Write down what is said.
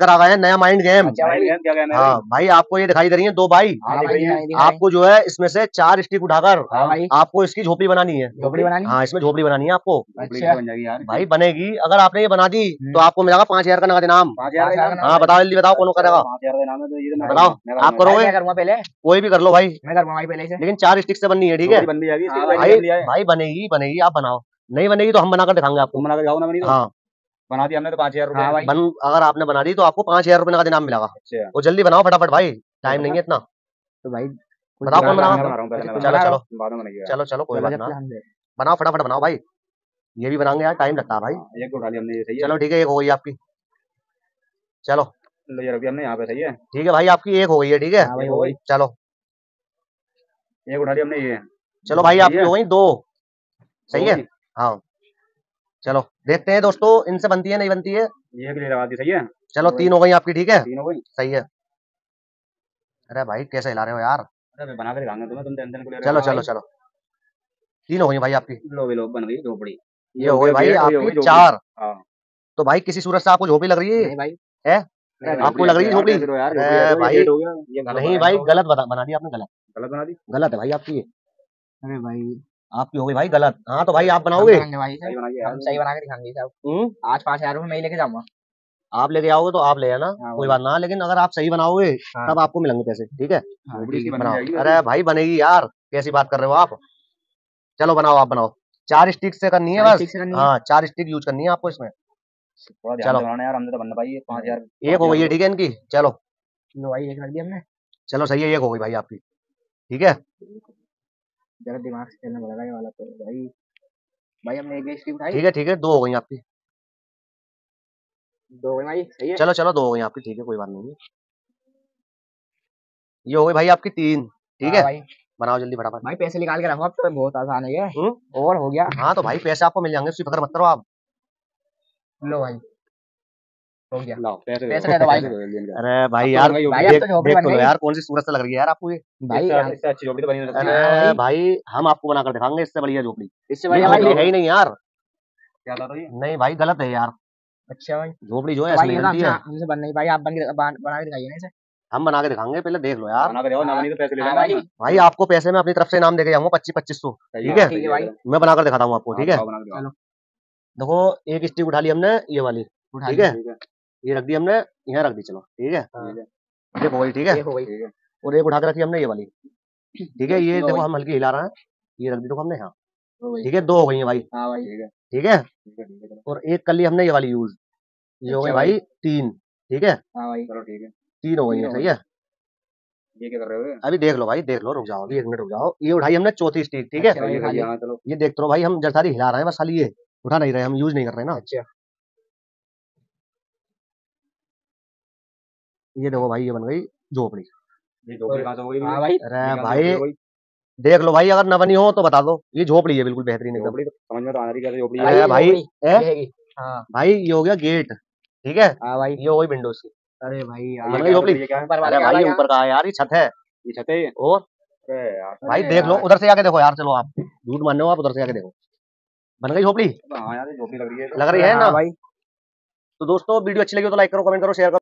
लेकर आ गए हैं नया माइंड गेम। अच्छा भाई क्या कहना है? हाँ भाई, आपको ये दिखाई दे रही है 2 बाई। हाँ भाई दिखाई। आपको जो है इसमें से 4 स्टिक उठाकर हाँ भाई आपको इसकी झोपड़ी बनानी है। झोपड़ी बनानी। हाँ, इसमें झोपड़ी बनानी है आपको। अच्छा बन जाएगी यार भाई बनेगी, अगर आपने ये बना दी तो आपको मिलेगा 5,000 का नगद इनाम। 5,000 का नाम। हाँ बताओ, जल्दी बताओ कौन करेगा। 5,000 का नाम है तो ये तो मैं बताओ, करूंगा। आप करोगे? मैं करूँगा पहले। कोई भी कर लो भाई, मैं करूँगा भाई पहले से। लेकिन 4 स्टिक से बननी है, ठीक है? बन भी जाएगी इसकी हाँ तो भाई कर लिया है। भाई बनेगी बनेगी, आप बनाओ। नहीं बनेगी तो हम बनाकर दिखाएंगे आपको। तुम बना कर खाओ ना, बनी तो हाँ, बना दी हमने तो 5,000 हाँ रुपए। भाई अगर आपने बना दी तो आपको 5,000 रुपए नगद इनाम मिलेगा। अच्छा वो जल्दी बनाओ फटाफट भाई, टाइम नहीं है इतना। तो भाई बताओ कौन मैं बनाओ। बना रहा हूँ पहले, मैं चलो चलो बाद में बनाइएगा। चलो चलो, कोई चलो बात जब ना, हम दे। बनाओ फटाफट बनाओ भाई, ये भी बनाएंगे यार, टाइम लगता है भाई। एक तो उठा लिया हमने, ये सही है। चलो ठीक है, एक हो गई आपकी। चलो लो ये रखी हमने यहाँ पे, सही है। ठीक है भाई, आपकी एक हो गई है, ठीक है? हाँ भाई हो गई। चलो एक उठा लिया हमने, ये चलो भाई, सही आपकी है? हो गई 2। सही है? गई? हाँ चलो देखते हैं दोस्तों, इनसे बनती है नहीं बनती है। ये भी लगा दी, सही है। चलो 3 हो गई आपकी, ठीक है? 3 हो गई। सही है। अरे भाई कैसे हिला रहे हो यार। अरे मैं बना कर दिखाऊंगा तुम्हें, तुम टेंशन को ले रहे चलो हो। चलो चलो, 3 हो गई भाई आपकी। लो बन गई झोपड़ी। ये हो गई भाई ये हो गई आपकी झोपड़ी। 4। हाँ। तो भाई किसी सूरत से आपको झोपड़ी लग रही है? नहीं भाई है? अरे आपको लग रही है झोपड़ी? यार अरे भाई लेट हो गया, ये गलत नहीं भाई, गलत बना दी आपने, गलत गलत बना दी। गलत है भाई आपकी ये। अरे भाई आपकी हो गई भाई गलत। हाँ तो भाई आप हम बनाओगे? बनाएंगे भाई सही बनाई है हम यार। सही बना के दिखाएंगे सब। आज 5,000 रुपये मैं ही लेके जाऊंगा। आप लेके आओगे तो आप ले आना, हाँ कोई भाई। बात ना, लेकिन अगर आप सही बनाओगे हाँ। तब आपको मिलेंगे पैसे, ठीक है? हाँ झोपड़ी ठीक इसकी है। बन बनाओ। जाएगी। अरे भाई बनेगी यार, कैसी बात कर रहे हो आप। चलो बनाओ, आप बनाओ। 4 स्टिक से करनी है चार बस। स्टिक से करनी है। हाँ 4 स्टिक यूज करनी है आपको इसमें। थोड़ा ध्यान चलो। से बनाना यार, हमने तो बनना पाई 5,000। एक हो गई है, ठीक है इनकी। चलो लो भाई एक रख दिया हमने। चलो सही है, एक हो गई भाई आपकी, ठीक है? जरा दिमाग से चलना पड़ेगा ये वाला तो भाई। भाई हमने एक स्टिक उठाई। ठीक है 2 हो गई आपकी। 2 हो गई भाई, सही है। चलो चलो 2 हो गई आपकी, ठीक है, कोई बात नहीं है। ये हो गई भाई आपकी 3, ठीक हाँ है? भाई बनाओ जल्दी फटाफट। भाई पैसे निकाल के रखो, अब तो बहुत आसान है ये। हम्म? और हो गया। हाँ तो भाई पैसे आपको मिल जाएंगे, उसकी फिक्र मत करो आप। लो भाई हो गया। लाओ पैसे पैसे दे दो भाई। अरे भाई अब तो यार बन गई भाई झोपड़ी। अब तो झोपड़ी देख बन तो लो गई। यार, कौन सी सूरत से लग रही है यार आपको ये। भाई इससे अच्छी झोपड़ी तो बनी नहीं सकती। अरे हाँ भाई। भाई हम आपको बनाकर दिखाएंगे इससे बढ़िया झोपड़ी। इससे ये बढ़िया झोपड़ी भाई। है ही नहीं यार। क्या था तो ये? नहीं भाई गलत है यार, अच्छा भाई झोपड़ी जो है तो ऐसी भाई नहीं ये तो बनती है। हमसे बन नहीं भाई, आप बना के दिखाइए ना इसे। हम बना के दिखाएंगे, पहले देख लो यार। बना कर जाओ, ना बनी तो पैसे ले हाँ लेना भाई। भाई आपको पैसे मैं अपनी तरफ से इनाम देके जाऊंगा 2500। ठीक है? ठीक है भाई। मैं बनाकर दिखाता हूँ आपको, ठीक है? बना के चलो देखो, एक स्टिक उठा ली हमने, ये वाली, उठा ठीक लिया। है? ये रख दी हमने, यहाँ रख दी, चलो ठीक है? हाँ। ये हो गई, ठीक है? ये हो गई। और एक उठा के रखी हमने ये वाली, ठीक है? ये हो देखो गई। हम हल्की हिला रहे हैं, ये रख दी देखो हमने, हाँ हो गई। ठीक है? 2 हो गई है भाई, हाँ भाई ठीक है? ठीक है चलो। और एक कर ली हमने ये वाली यूज, ये हो गई अच्छा भाई 3, ठीक है? हाँ भाई चलो ठीक है। 3 हो गई तीन है, हो सही है? ये क्या कर रहे हो? अभी देख लो भाई, देख लो, रुक जाओ अभी 1 मिनट रुक जाओ। ये उठाई हमने चौथी स्टिक, ठीक है? अच्छा भाई, उठा ली। हाँ चलो। ये देखते रहो भाई, हम जरसारी हिला रहे हैं बस, खाली ये उठा नहीं रहे, हम यूज नहीं कर रहे ना। अच्छा ये देखो भाई, ये बन गई झोपड़ी। ये झोपड़ी कहाँ से हो गई? हाँ भाई अरे भाई देख लो भाई, अगर न बनी हो तो बता दो, ये झोपड़ी है बिल्कुल बेहतरीन एकदम। झोपड़ी तो समझ में तो आ रही कैसे झोपड़ी अरे है। भाई, ये रहेगी। हाँ भाई ये हो गया गेट, ठीक है? हाँ भाई। ये हो गई विंडोज की। अरे भाई ये यार बन क्या गई झोपड़ी। ये क्या है? ऊपर अरे वाला भाई ये क्या ऊपर का है यार, ये छत है। ये छत है ये? और अरे यार। भाई अरे देख लो, यार। उधर से आके देखो यार, चलो आप झूठ मान रहे हो, आप उधर से आके देखो, बन गई झोपड़ी। हाँ यार ये झोपड़ी लग रही है। लग रही है ना? हाँ भाई तो दोस्तों वीडियो अच्छी लगी हो तो लाइक करो, कमेंट करो, शेयर करो।